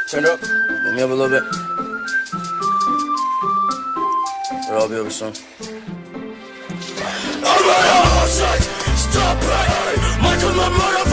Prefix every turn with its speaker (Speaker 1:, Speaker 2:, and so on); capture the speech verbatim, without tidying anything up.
Speaker 1: Turn it up. Move me up a little bit. It'll all be over soon. I'm on a hot side. Stop it. Michael, my mother.